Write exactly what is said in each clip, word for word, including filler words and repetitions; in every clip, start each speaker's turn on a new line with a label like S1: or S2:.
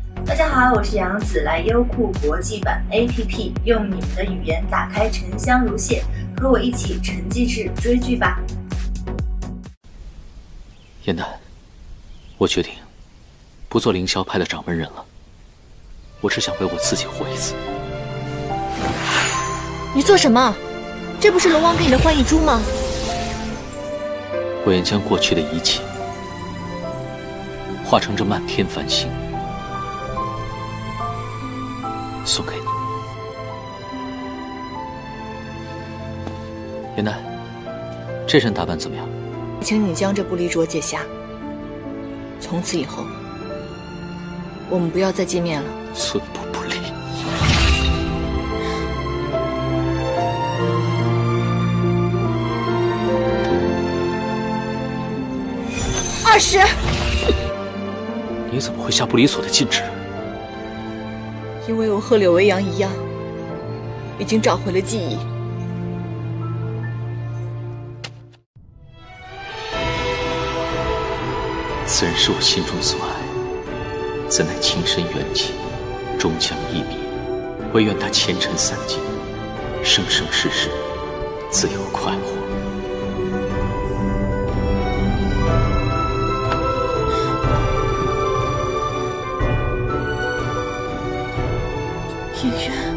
S1: 大家好，我是杨子，来优酷国际版 A P P， 用你们的语言打开沉香如屑，和我一起沉寂至追剧吧。
S2: 燕丹，我决定不做凌霄派的掌门人了，我只想为我自己活一次。
S3: 你做什么？这不是龙王给你的幻翼珠吗？
S2: 我愿将过去的一切化成这漫天繁星，送给你。燕丹，这身打扮怎么样？
S3: 请你将这不离镯解下。从此以后，我们不要再见面了。
S2: 寸步不离。
S3: 二十。
S2: 你怎么会下不离所的禁止？
S3: 因为我和柳维阳一样，已经找回了记忆。
S2: 此人是我心中所爱，怎奈情深缘尽，终将一别。唯愿他前尘散尽，生生世世自由快活。
S3: 演员，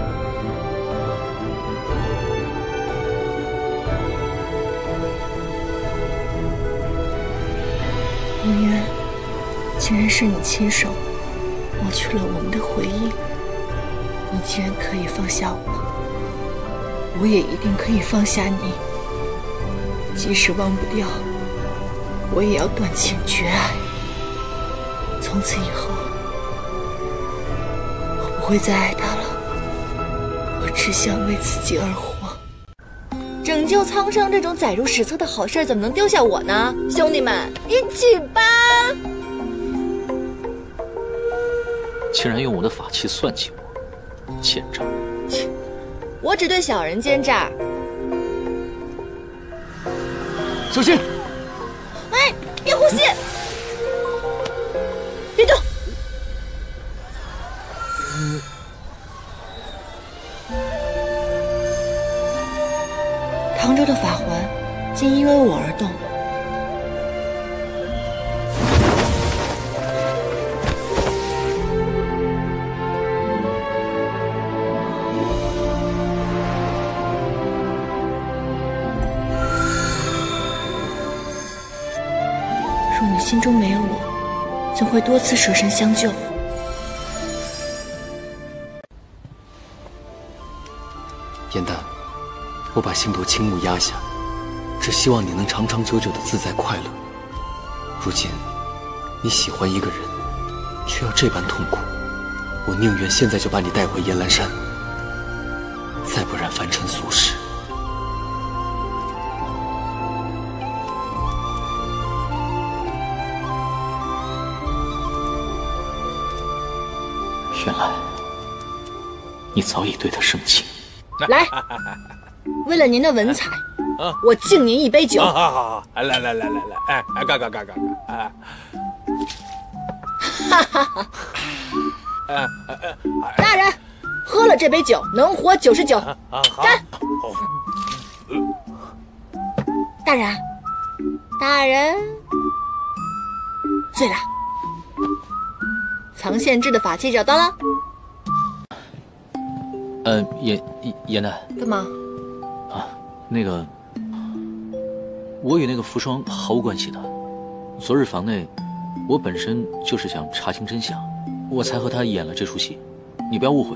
S3: 演员，竟然是你亲手抹去了我们的回忆。你既然可以放下我，我也一定可以放下你。即使忘不掉，我也要断情绝爱。从此以后，不会再爱他了，我只想为自己而活。拯救苍生这种载入史册的好事，怎么能丢下我呢？兄弟们，一起吧！
S2: 竟然用我的法器算计我，奸诈！
S3: 我只对小人奸诈。
S4: 小心！
S3: 哎，别呼吸！别动！唐州的法环竟因为我而动。若你心中没有我，怎会多次舍身相救？
S4: 燕丹，我把心头轻幕压下，只希望你能长长久久的自在快乐。如今，你喜欢一个人，却要这般痛苦，我宁愿现在就把你带回燕兰山，再不染凡尘俗世。
S2: 原来，你早已对他生情。
S3: 来，为了您的文采，我敬您一杯酒。
S5: 好好好，来来来来来，哎哎，干干干干干，哎，
S3: 哈哈哈！
S5: 哎哎哎，
S3: 大人，喝了这杯酒，能活九十九。干！大人，大人，醉了。藏限制的法器找到了。
S2: 呃，严严丹，
S3: 干嘛？
S2: 啊，那个，我与那个福双毫无关系的。昨日房内，我本身就是想查清真相，我才和他演了这出戏，你不要误会。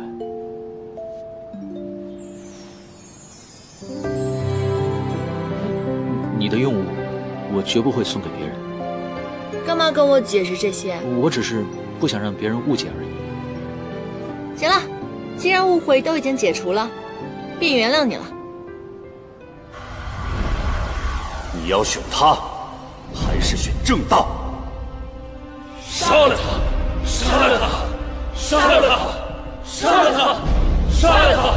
S2: 你的用物，我绝不会送给别人。
S3: 干嘛跟我解释这些？
S2: 我只是不想让别人误解而已。
S3: 行了。既然误会都已经解除了，便原谅你了。
S6: 你要选他，还是选正道？杀了他！杀了他！杀了他！杀了他！杀了他！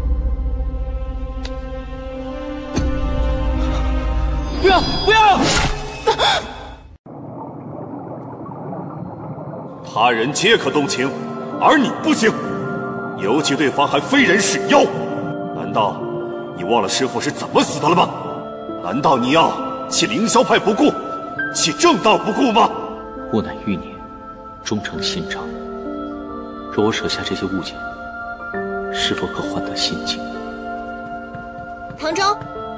S5: 不要！不要！
S6: 他人皆可动情，而你不行，尤其对方还非人是妖。难道你忘了师父是怎么死的了吗？难道你要弃凌霄派不顾，弃正道不顾吗？
S2: 吾乃欲你忠诚信长，若我舍下这些物件，是否可换得心境？
S3: 唐周，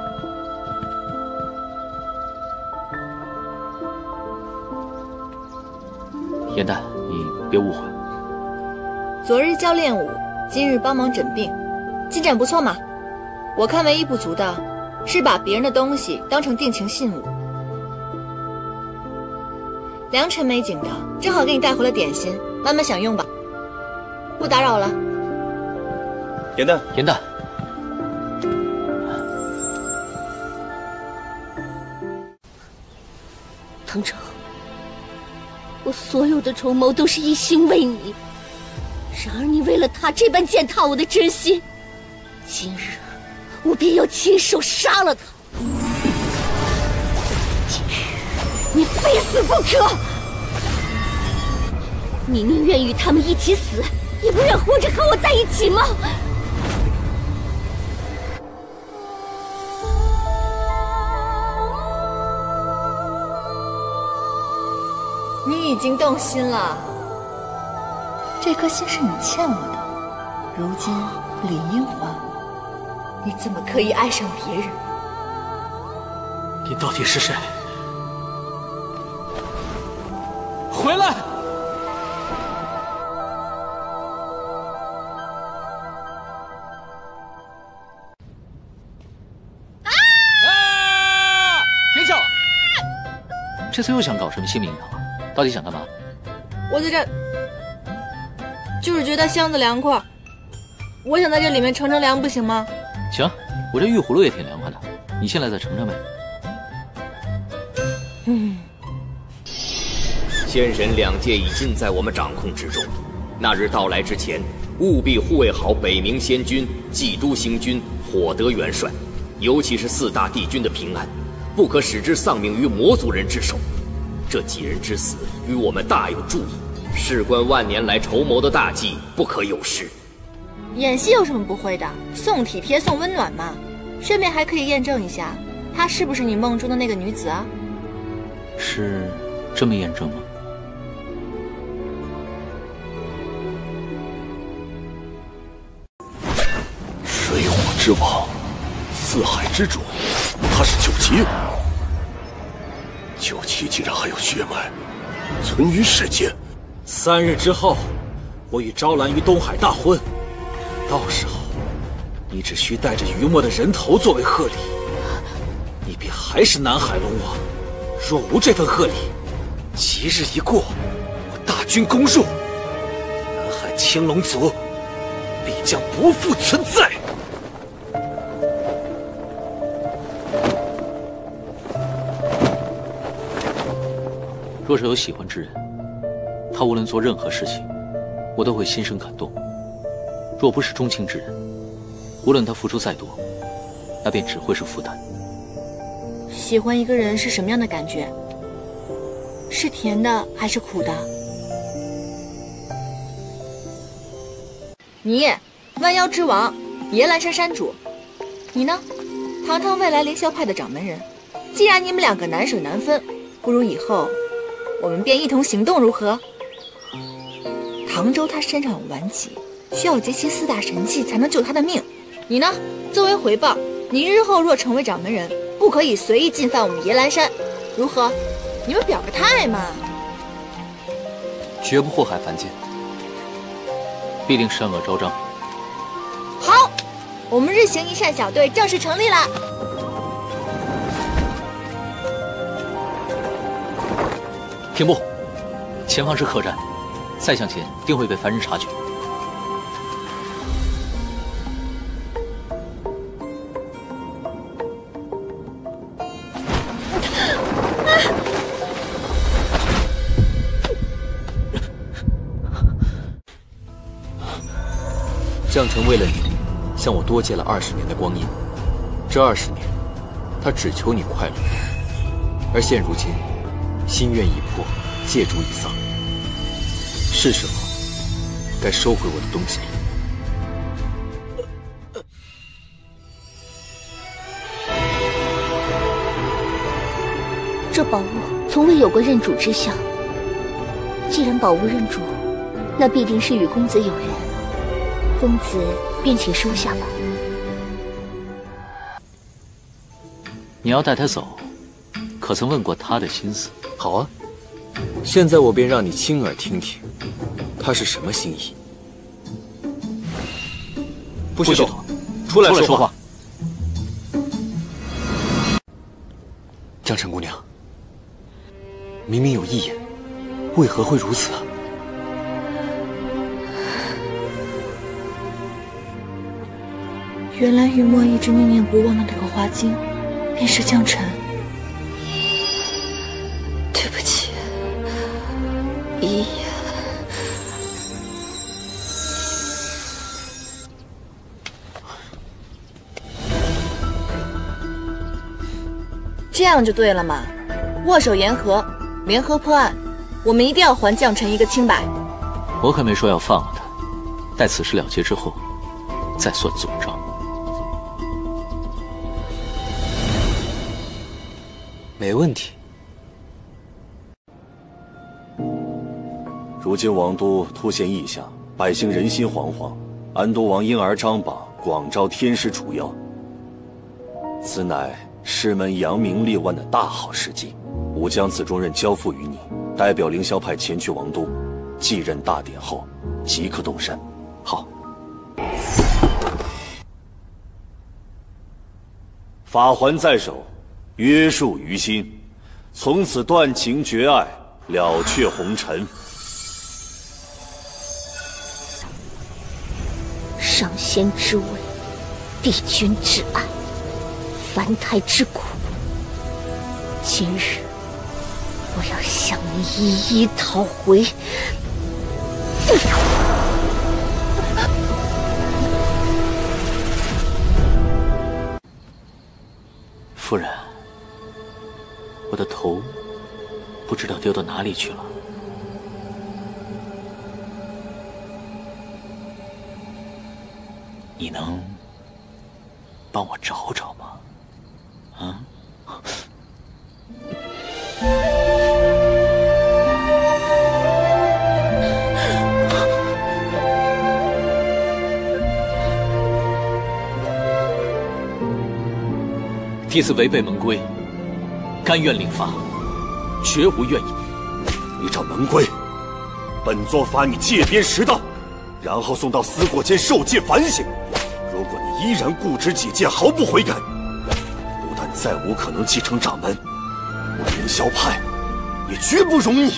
S2: 颜淡，你别误会。
S3: 昨日教练舞，今日帮忙诊病，进展不错嘛。我看唯一不足的是把别人的东西当成定情信物。良辰美景的，正好给你带回了点心，慢慢享用吧。不打扰了。
S6: 颜淡，
S2: 颜淡，
S7: 唐城，我所有的筹谋都是一心为你，然而你为了他这般践踏我的真心，今日我便要亲手杀了他。今日你非死不可！你宁愿与他们一起死，也不愿活着和我在一起吗？
S3: 你已经动心了，这颗心是你欠我的，如今理应还。你怎么可以爱上别人？
S2: 你到底是谁？回来！啊！别叫！这次又想搞什么新名堂啊？到底想干嘛？
S3: 我在这，就是觉得箱子凉快，我想在这里面乘乘凉，不行吗？
S2: 行，我这玉葫芦也挺凉快的，你进来再盛盛呗。
S3: 嗯。
S8: 仙神两界已尽在我们掌控之中，那日到来之前，务必护卫好北冥仙君、冀都星君、火德元帅，尤其是四大帝君的平安，不可使之丧命于魔族人之手。这几人之死与我们大有助益，事关万年来筹谋的大计，不可有失。
S3: 演戏有什么不会的？送体贴送温暖嘛，顺便还可以验证一下，她是不是你梦中的那个女子啊？
S2: 是这么验证吗？
S6: 水火之王，四海之主，他是九旗。九旗竟然还有血脉存于世间。
S5: 三日之后，我与招兰于东海大婚，到时候你只需带着余墨的人头作为贺礼，你便还是南海龙王。若无这份贺礼，吉日一过，我大军攻入，南海青龙族必将不复存在。
S2: 若是有喜欢之人，他无论做任何事情，我都会心生感动；若不是钟情之人，无论他付出再多，那便只会是负担。
S3: 喜欢一个人是什么样的感觉？是甜的还是苦的？你，万妖之王，野兰山山主，你呢？堂堂未来凌霄派的掌门人。既然你们两个难舍难分，不如以后我们便一同行动，如何？唐周他身上有顽疾，需要集齐四大神器才能救他的命。你呢？作为回报，你日后若成为掌门人，不可以随意进犯我们野兰山，如何？你们表个态嘛！
S4: 绝不祸害凡间，
S2: 必定善恶昭彰。
S3: 好，我们日行一善小队正式成立了。
S2: 停步！前方是客栈，再向前定会被凡人察觉。
S4: 将臣为了你，向我多借了二十年的光阴。这二十年，他只求你快乐，而现如今，心愿已破，借主已丧。 是时候该收回我的东西了。
S7: 这宝物从未有过认主之相，既然宝物认主，那必定是与公子有缘。公子便请收下吧。
S2: 你要带他走，可曾问过他的心思？
S4: 好啊，现在我便让你亲耳听听，他是什么心意。不许动，出来说话。江辰姑娘，明明有一眼，为何会如此啊？
S3: 原来雨墨一直念念不忘的那个花精，便是江辰。对不起，一眼。
S9: 这样就对了嘛，握手言和，联合破案，我们一定要还江辰一个清白。
S2: 我可没说要放了他，待此事了结之后，再算总账。
S4: 没问题。
S6: 如今王都突现异象，百姓人心惶惶，安都王因而张榜，广招天师除妖。此乃师门扬名立万的大好时机。吾将此重任交付于你，代表凌霄派前去王都，继任大典后，即刻动身。
S2: 好。
S6: 法环在手，约束于心，从此断情绝爱，了却红尘。
S7: 上仙之位，帝君之爱，凡胎之苦。今日我要向你一一讨回。
S2: 夫人，我的头不知道丢到哪里去了。你能帮我找找吗？啊？弟子违背门规，甘愿领罚，绝无怨言。
S6: 依照门规，本座罚你戒鞭十道，然后送到死果间受戒反省。如果你依然固执己见，毫不悔改，不但再无可能继承掌门，我凌霄派也绝不容你。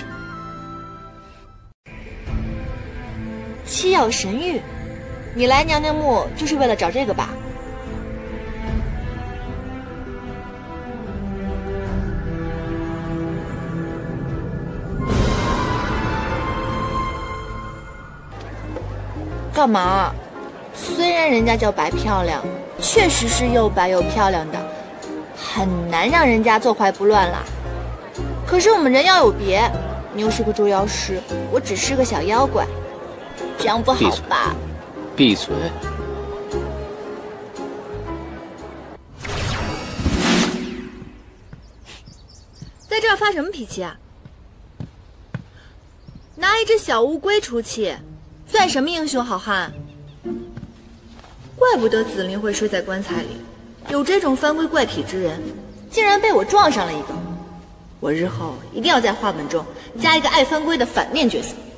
S9: 七曜神域，你来娘娘墓就是为了找这个吧？干嘛？虽然人家叫白漂亮，确实是又白又漂亮的，很难让人家坐怀不乱啦。可是我们人要有别，你又是个捉妖师，我只是个小妖怪，这样不好吧？
S2: 闭嘴！
S9: 在这儿发什么脾气啊？拿一只小乌龟出气，算什么英雄好汉？怪不得紫菱会睡在棺材里，有这种番规怪体之人，竟然被我撞上了一个。我日后一定要在话本中加一个爱番规的反面角色，